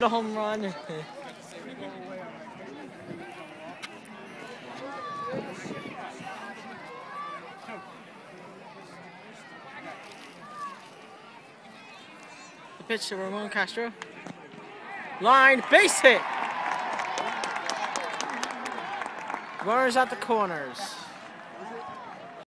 The home run. The pitch to Ramon Castro. Line, base hit. Runners at the corners.